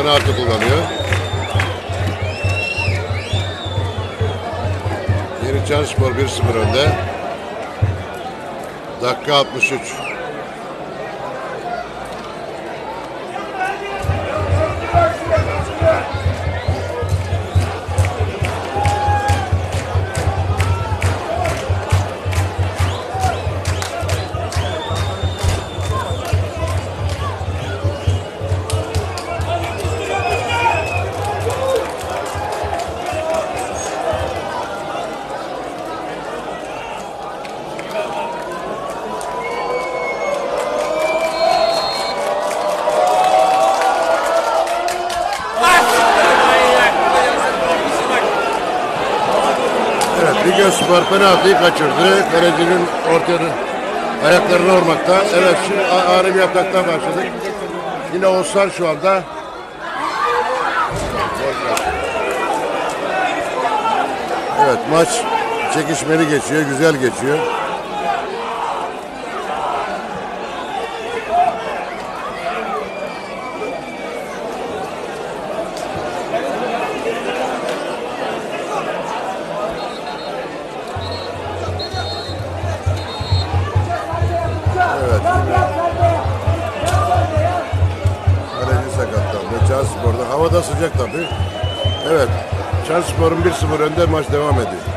penaltı kullanıyor. Yeni Çanspor 1-0 önde. Dakika 63. Ligözspor penaltıyı kaçırdı. Kalecinin ortaya ayaklarını vurmakta. Evet, şimdi ağrı bir ataktan başladık. Yine Oğuzhan şu anda. Evet, maç çekişmeli geçiyor, güzel geçiyor. Çanspor'da. Havada sıcak tabii. Evet. Çanspor'un 1-0 önde, maç devam ediyor.